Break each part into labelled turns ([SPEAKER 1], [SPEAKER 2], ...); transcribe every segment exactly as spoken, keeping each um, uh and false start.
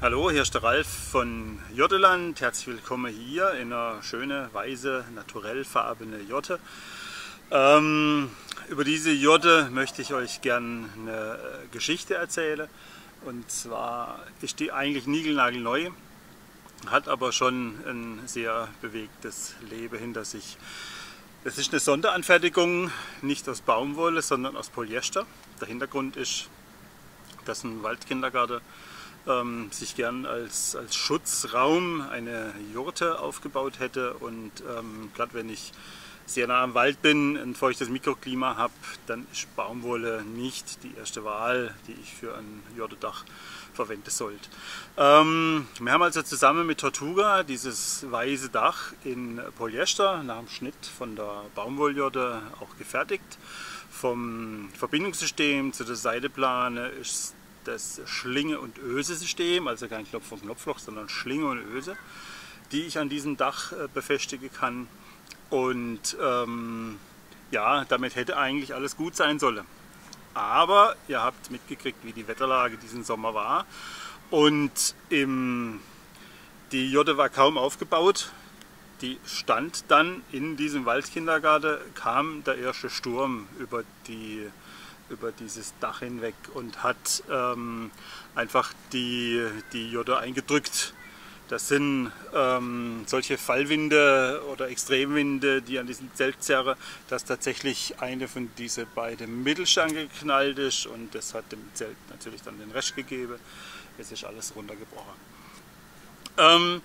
[SPEAKER 1] Hallo, hier ist der Ralf von Jotteland. Herzlich willkommen hier in einer schönen, weiße, naturellfarbene Jotte. Ähm, über diese Jotte möchte ich euch gerne eine Geschichte erzählen. Und zwar ist die eigentlich niegelnagelneu, hat aber schon ein sehr bewegtes Leben hinter sich. Es ist eine Sonderanfertigung, nicht aus Baumwolle, sondern aus Polyester. Der Hintergrund ist, dass ein Waldkindergarten ähm, sich gern als, als Schutzraum eine Jurte aufgebaut hätte. Und ähm, gerade wenn ich sehr nah am Wald bin, ein feuchtes Mikroklima habe, dann ist Baumwolle nicht die erste Wahl, die ich für ein Jurtedach verwenden sollte. Ähm, wir haben also zusammen mit Tortuga dieses weiße Dach in Polyester nach dem Schnitt von der Baumwolljurte auch gefertigt. Vom Verbindungssystem zu der Seiteplane ist das Schlinge- und Öse-System, also kein Knopf und Knopfloch, sondern Schlinge und Öse, die ich an diesem Dach äh, befestigen kann. Und ähm, ja, damit hätte eigentlich alles gut sein sollen. Aber ihr habt mitgekriegt, wie die Wetterlage diesen Sommer war. Und im, die Jotte war kaum aufgebaut. Die stand dann in diesem Waldkindergarten, kam der erste Sturm über, die, über dieses Dach hinweg und hat ähm, einfach die, die Jotte eingedrückt. Das sind ähm, solche Fallwinde oder Extremwinde, die an diesem Zelt zerren, dass tatsächlich eine von diesen beiden Mittelstangen geknallt ist und das hat dem Zelt natürlich dann den Rest gegeben. Jetzt ist alles runtergebrochen. Ähm,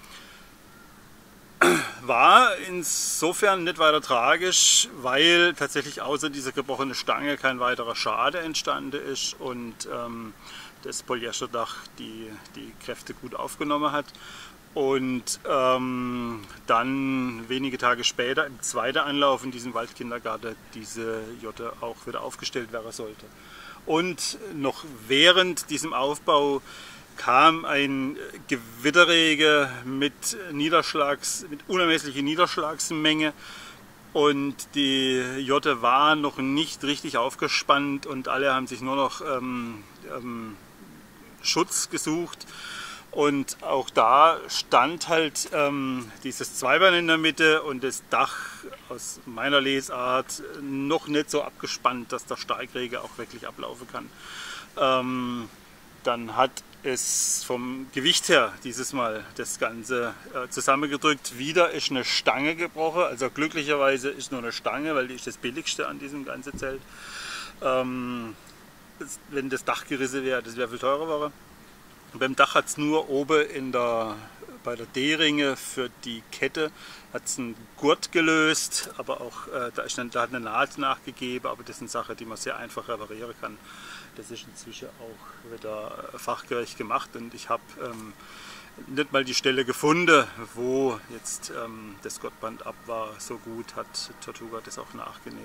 [SPEAKER 1] war insofern nicht weiter tragisch, weil tatsächlich außer dieser gebrochenen Stange kein weiterer Schaden entstanden ist und ähm, das Polyesterdach die, die Kräfte gut aufgenommen hat. Und ähm, dann wenige Tage später im zweiten Anlauf in diesem Waldkindergarten diese Jotte auch wieder aufgestellt werden sollte. Und noch während diesem Aufbau kam ein Gewitterregen mit, Niederschlags, mit unermesslicher Niederschlagsmenge und die Jotte war noch nicht richtig aufgespannt und alle haben sich nur noch ähm, ähm, Schutz gesucht. Und auch da stand halt ähm, dieses Zweibein in der Mitte und das Dach aus meiner Lesart noch nicht so abgespannt, dass der Starkregen auch wirklich ablaufen kann. Ähm, dann hat es vom Gewicht her dieses Mal das Ganze äh, zusammengedrückt. Wieder ist eine Stange gebrochen, also glücklicherweise ist nur eine Stange, weil die ist das billigste an diesem ganzen Zelt. Ähm, das, wenn das Dach gerissen wäre, das wäre viel teurer geworden. Beim Dach hat es nur oben in der, bei der D-Ringe für die Kette hat's einen Gurt gelöst, aber auch äh, da, ist eine, da hat eine Naht nachgegeben, aber das sind Sachen, die man sehr einfach reparieren kann. Das ist inzwischen auch wieder fachgerecht gemacht und ich habe ähm, nicht mal die Stelle gefunden, wo jetzt ähm, das Gurtband ab war. So gut hat Tortuga das auch nachgenäht.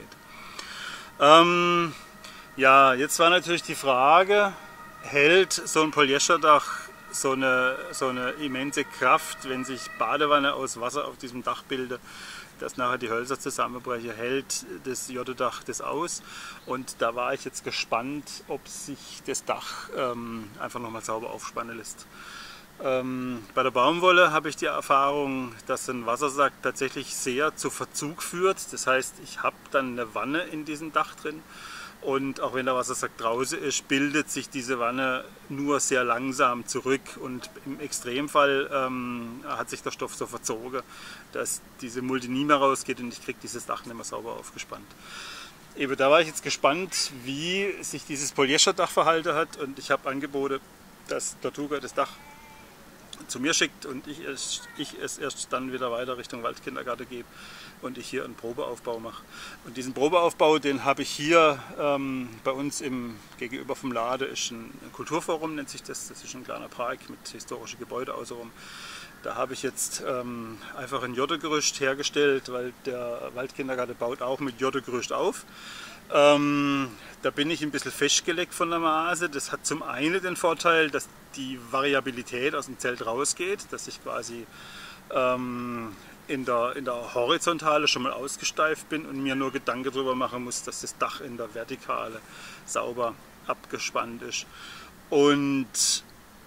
[SPEAKER 1] Ähm, ja, jetzt war natürlich die Frage, hält so ein Polyesterdach so eine, so eine immense Kraft, wenn sich Badewanne aus Wasser auf diesem Dach bildet, dass nachher die Hölzer zusammenbrechen, hält das Jottedach das aus? Und da war ich jetzt gespannt, ob sich das Dach ähm, einfach nochmal sauber aufspannen lässt. Ähm, bei der Baumwolle habe ich die Erfahrung, dass ein Wassersack tatsächlich sehr zu Verzug führt. Das heißt, ich habe dann eine Wanne in diesem Dach drin. Und auch wenn der Wassersack draußen ist, bildet sich diese Wanne nur sehr langsam zurück und im Extremfall ähm, hat sich der Stoff so verzogen, dass diese Mulde nie mehr rausgeht und ich kriege dieses Dach nicht mehr sauber aufgespannt. Eben da war ich jetzt gespannt, wie sich dieses Polyesterdach verhalten hat und ich habe angeboten, dass Tortuga das Dach zu mir schickt und ich es, ich es erst dann wieder weiter Richtung Waldkindergarten gebe und ich hier einen Probeaufbau mache. Und diesen Probeaufbau, den habe ich hier ähm, bei uns im gegenüber vom Laden, ist ein Kulturforum, nennt sich das. Das ist ein kleiner Park mit historischen Gebäuden außenrum. Da habe ich jetzt ähm, einfach ein Jottegerüst hergestellt, weil der Waldkindergarten baut auch mit Jottegerüst auf. Ähm, da bin ich ein bisschen festgelegt von der Maße. Das hat zum einen den Vorteil, dass die Variabilität aus dem Zelt rausgeht, dass ich quasi ähm, in, der, in der Horizontale schon mal ausgesteift bin und mir nur Gedanken darüber machen muss, dass das Dach in der Vertikale sauber abgespannt ist. Und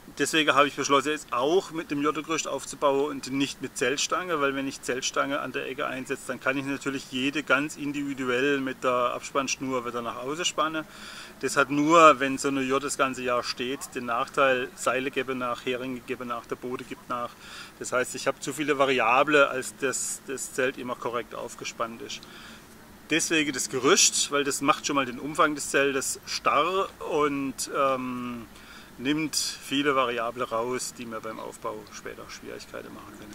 [SPEAKER 1] Deswegen habe ich beschlossen, jetzt auch mit dem Joddergerüst aufzubauen und nicht mit Zeltstange, weil wenn ich Zeltstange an der Ecke einsetze, dann kann ich natürlich jede ganz individuell mit der Abspannschnur wieder nach außen spannen. Das hat nur, wenn so eine Jod das ganze Jahr steht, den Nachteil, Seile geben nach, Heringe geben nach, der Boden gibt nach. Das heißt, ich habe zu viele Variablen, als dass das Zelt immer korrekt aufgespannt ist. Deswegen das Gerüst, weil das macht schon mal den Umfang des Zeltes starr und ähm, nimmt viele Variablen raus, die mir beim Aufbau später Schwierigkeiten machen können.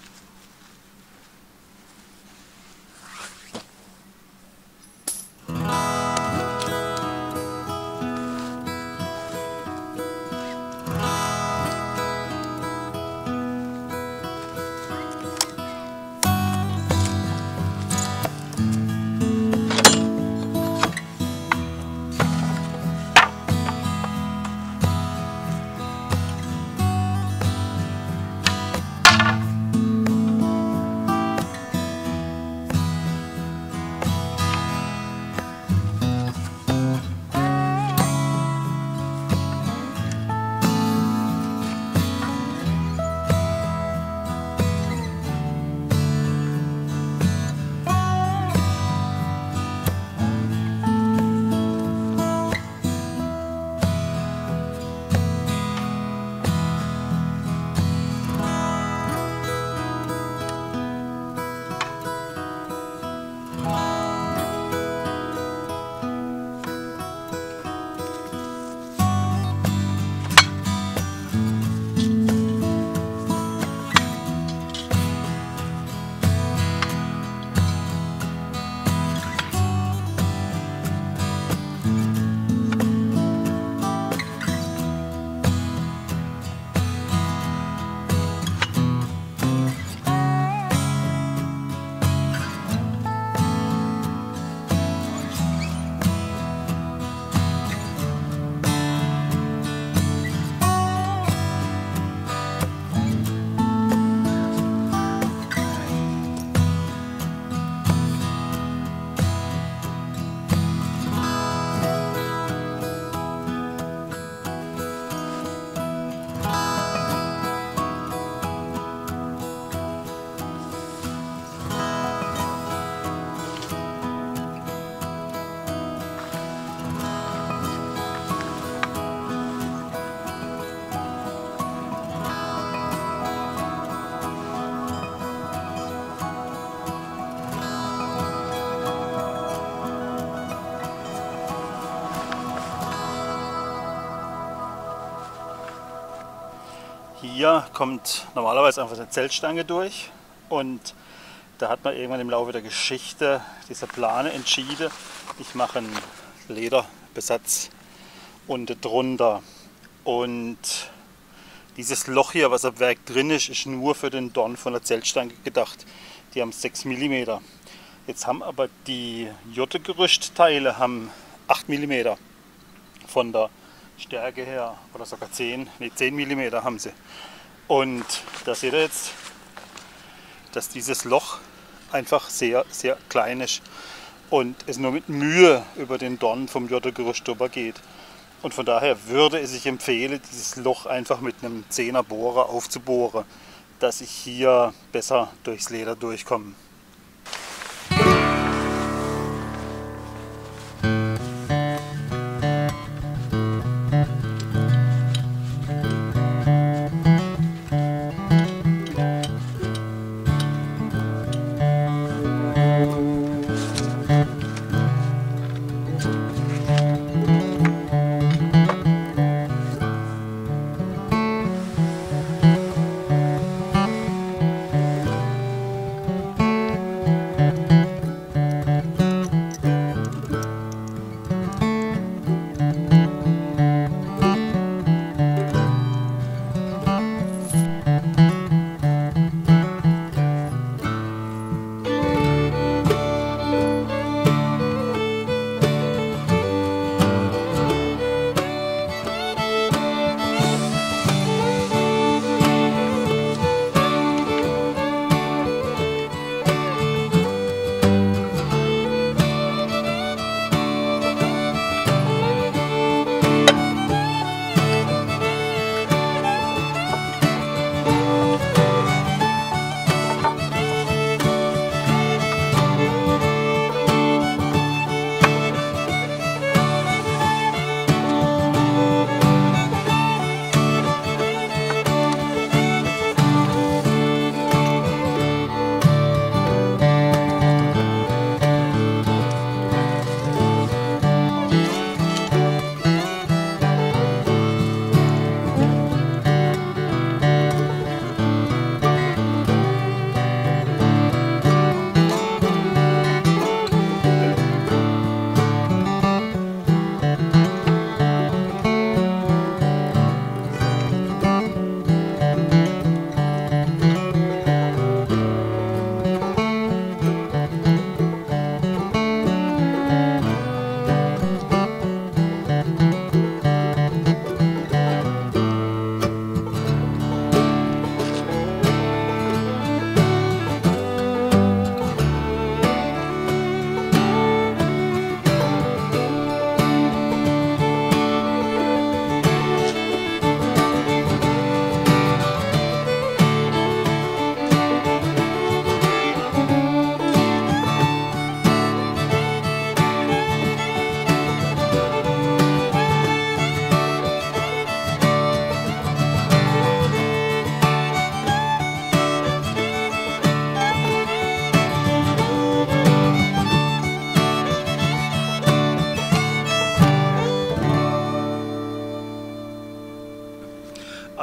[SPEAKER 1] Hier kommt normalerweise einfach eine Zeltstange durch und da hat man irgendwann im Laufe der Geschichte dieser Plane entschieden, ich mache einen Lederbesatz unten drunter und dieses Loch hier, was am Werk drin ist, ist nur für den Dorn von der Zeltstange gedacht. Die haben sechs Millimeter. Jetzt haben aber die Joddergerüstteile haben acht Millimeter von der Stärke her, oder sogar zehn, nee, zehn Millimeter haben sie. Und da seht ihr jetzt, dass dieses Loch einfach sehr, sehr klein ist und es nur mit Mühe über den Dorn vom Joddergerüst drüber geht. Und von daher würde es sich empfehlen, dieses Loch einfach mit einem Zehner Bohrer aufzubohren, dass ich hier besser durchs Leder durchkomme.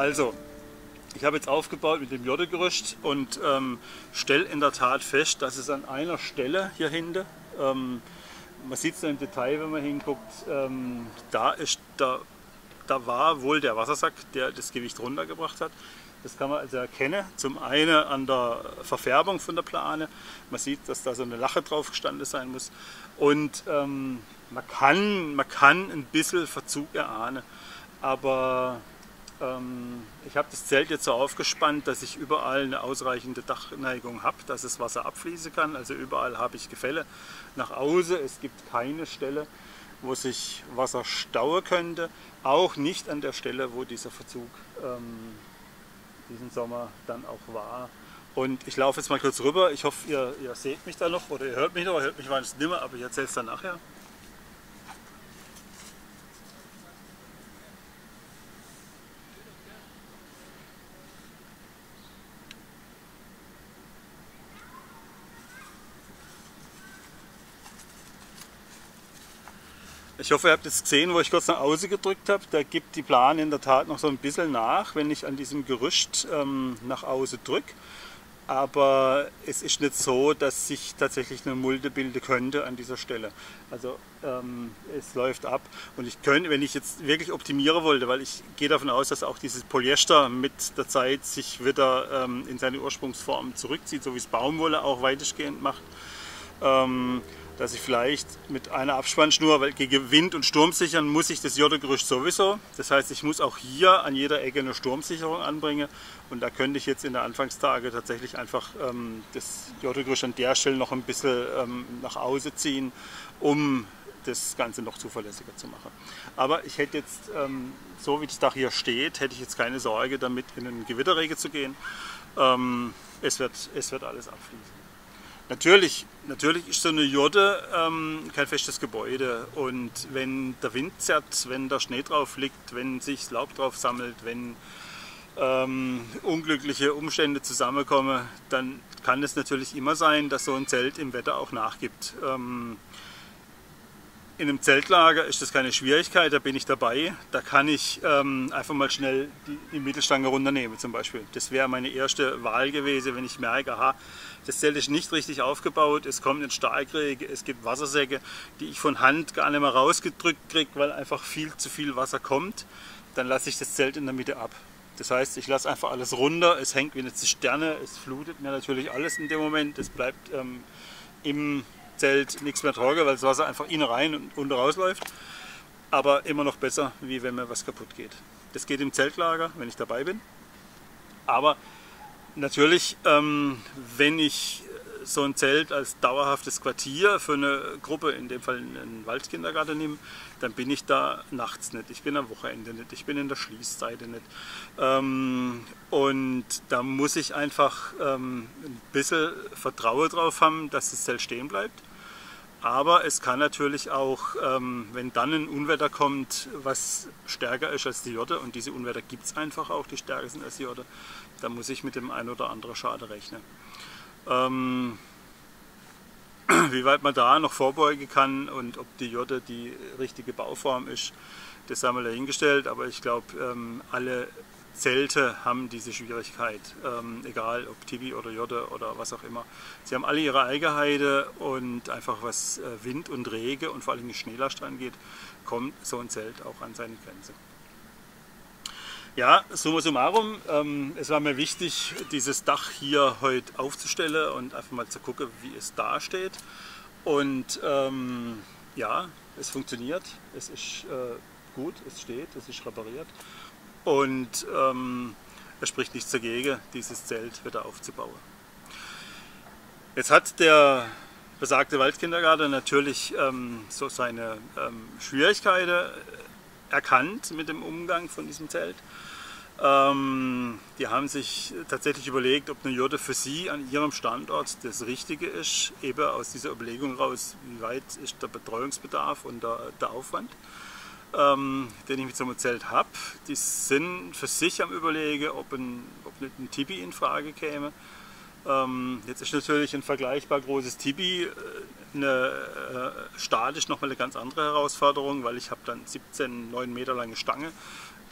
[SPEAKER 1] Also, ich habe jetzt aufgebaut mit dem Joddergerüst und ähm, stelle in der Tat fest, dass es an einer Stelle hier hinten, ähm, man sieht es im Detail, wenn man hinguckt, ähm, da, ist, da, da war wohl der Wassersack, der das Gewicht runtergebracht hat. Das kann man also erkennen, zum einen an der Verfärbung von der Plane. Man sieht, dass da so eine Lache drauf gestanden sein muss. Und ähm, man, kann, man kann ein bisschen Verzug erahnen. Aber ähm, ich habe das Zelt jetzt so aufgespannt, dass ich überall eine ausreichende Dachneigung habe, dass das Wasser abfließen kann. Also überall habe ich Gefälle nach außen. Es gibt keine Stelle, wo sich Wasser stauen könnte. Auch nicht an der Stelle, wo dieser Verzug ähm, diesen Sommer dann auch war. Und ich laufe jetzt mal kurz rüber. Ich hoffe, ihr, ihr seht mich da noch oder ihr hört mich noch. Ihr hört mich wahrscheinlich nicht mehr, aber ich erzähle es dann nachher. Ich hoffe, ihr habt jetzt gesehen, wo ich kurz nach außen gedrückt habe. Da gibt die Plane in der Tat noch so ein bisschen nach, wenn ich an diesem Gerüst ähm, nach außen drücke. Aber es ist nicht so, dass sich tatsächlich eine Mulde bilden könnte an dieser Stelle. Also ähm, es läuft ab. Und ich könnte, wenn ich jetzt wirklich optimieren wollte, weil ich gehe davon aus, dass auch dieses Polyester mit der Zeit sich wieder ähm, in seine Ursprungsform zurückzieht, so wie es Baumwolle auch weitestgehend macht. Ähm, dass ich vielleicht mit einer Abspannschnur, weil gegen Wind und Sturm sichern muss ich das Joddergerüst sowieso. Das heißt, ich muss auch hier an jeder Ecke eine Sturmsicherung anbringen und da könnte ich jetzt in der Anfangstage tatsächlich einfach ähm, das Joddergerüst an der Stelle noch ein bisschen ähm, nach außen ziehen, um das Ganze noch zuverlässiger zu machen. Aber ich hätte jetzt, ähm, so wie das Dach hier steht, hätte ich jetzt keine Sorge damit in einen Gewitterregen zu gehen. Ähm, es wird, es wird alles abfließen. Natürlich, natürlich ist so eine Jodde ähm, kein festes Gebäude und wenn der Wind zerrt, wenn der Schnee drauf liegt, wenn sich das Laub drauf sammelt, wenn ähm, unglückliche Umstände zusammenkommen, dann kann es natürlich immer sein, dass so ein Zelt im Wetter auch nachgibt. Ähm, In einem Zeltlager ist das keine Schwierigkeit, da bin ich dabei. Da kann ich ähm, einfach mal schnell die, die Mittelstange runternehmen zum Beispiel. Das wäre meine erste Wahl gewesen, wenn ich merke, aha, das Zelt ist nicht richtig aufgebaut, es kommt ein Starkregen, es gibt Wassersäcke, die ich von Hand gar nicht mehr rausgedrückt kriege, weil einfach viel zu viel Wasser kommt. Dann lasse ich das Zelt in der Mitte ab. Das heißt, ich lasse einfach alles runter, es hängt wie eine Zisterne, es flutet mir natürlich alles in dem Moment, es bleibt ähm, im Zelt nichts mehr trocken, weil das Wasser einfach innen rein und unten rausläuft. Aber immer noch besser, wie wenn mir was kaputt geht. Das geht im Zeltlager, wenn ich dabei bin. Aber natürlich, ähm, wenn ich so ein Zelt als dauerhaftes Quartier für eine Gruppe, in dem Fall einen Waldkindergarten nehme, dann bin ich da nachts nicht, ich bin am Wochenende nicht, ich bin in der Schließzeit nicht. Ähm, und da muss ich einfach ähm, ein bisschen Vertrauen drauf haben, dass das Zelt stehen bleibt. Aber es kann natürlich auch, ähm, wenn dann ein Unwetter kommt, was stärker ist als die Jodde, und diese Unwetter gibt es einfach auch, die stärker sind als die Jodde, da muss ich mit dem einen oder anderen Schaden rechnen. Ähm, wie weit man da noch vorbeugen kann und ob die Jodde die richtige Bauform ist, das haben wir dahingestellt, aber ich glaube, ähm, alle Zelte haben diese Schwierigkeit, ähm, egal ob Tibi oder Jodde oder was auch immer. Sie haben alle ihre Eigenheiten und einfach was äh, Wind und Regen und vor allem die Schneelast angeht, kommt so ein Zelt auch an seine Grenze. Ja, summa summarum, ähm, es war mir wichtig, dieses Dach hier heute aufzustellen und einfach mal zu gucken, wie es da steht. Und ähm, ja, es funktioniert, es ist äh, gut, es steht, es ist repariert. Und ähm, es spricht nichts dagegen, dieses Zelt wieder aufzubauen. Jetzt hat der besagte Waldkindergarten natürlich ähm, so seine ähm, Schwierigkeiten erkannt mit dem Umgang von diesem Zelt. Ähm, die haben sich tatsächlich überlegt, ob eine Jodde für sie an ihrem Standort das Richtige ist, eben aus dieser Überlegung raus, wie weit ist der Betreuungsbedarf und der, der Aufwand, ähm, den ich mit so einem Zelt habe. Die sind für sich am Überlegen, ob, ein, ob nicht ein Tibi in Frage käme. Ähm, jetzt ist natürlich ein vergleichbar großes Tibi eine, äh, statisch nochmal eine ganz andere Herausforderung, weil ich habe dann siebzehn, neun Meter lange Stange,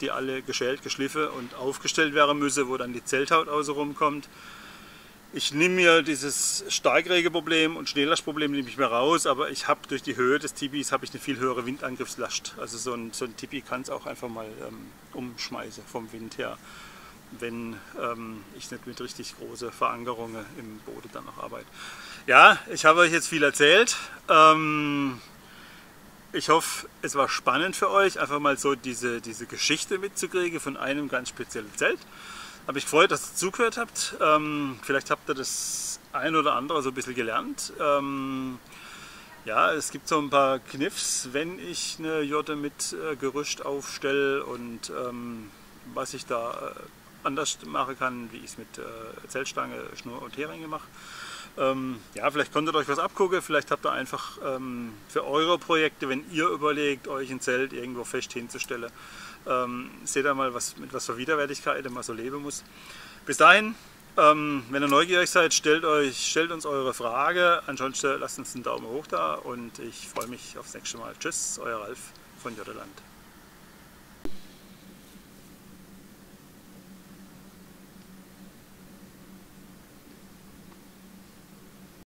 [SPEAKER 1] die alle geschält, geschliffen und aufgestellt werden müssen, wo dann die Zelthaut außenrum kommt. Ich nehme mir dieses Starkregenproblem und Schneelastproblem nehme ich mir raus, aber ich habe durch die Höhe des Tipis habe ich eine viel höhere Windangriffslast. Also so ein, so ein Tipi kann es auch einfach mal ähm, umschmeißen vom Wind her, wenn ähm, ich nicht mit richtig großen Verankerungen im Boden dann noch arbeite. Ja, ich habe euch jetzt viel erzählt. Ähm, ich hoffe, es war spannend für euch, einfach mal so diese, diese Geschichte mitzukriegen von einem ganz speziellen Zelt. Habe mich gefreut, dass ihr zugehört habt. Ähm, vielleicht habt ihr das ein oder andere so ein bisschen gelernt. Ähm, ja, es gibt so ein paar Kniffs, wenn ich eine Jotte mit äh, Gerüst aufstelle und ähm, was ich da äh, anders machen kann, wie ich es mit äh, Zeltstange, Schnur und Heringe mache. Ähm, ja, vielleicht konntet ihr euch was abgucken, vielleicht habt ihr einfach ähm, für eure Projekte, wenn ihr überlegt, euch ein Zelt irgendwo fest hinzustellen, ähm, seht ihr mal, was, mit was für Widerwärtigkeit man so leben muss. Bis dahin, ähm, wenn ihr neugierig seid, stellt, euch, stellt uns eure Frage, ansonsten lasst uns einen Daumen hoch da und ich freue mich aufs nächste Mal. Tschüss, euer Ralf von Jotteland.